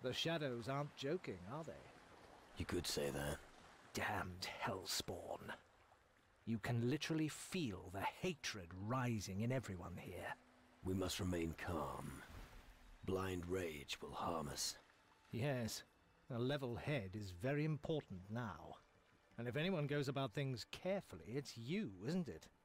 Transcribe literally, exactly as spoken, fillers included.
The shadows aren't joking, are they? You could say that. Damned hellspawn. You can literally feel the hatred rising in everyone here. We must remain calm. Blind rage will harm us. Yes, a level head is very important now. And if anyone goes about things carefully, it's you, isn't it?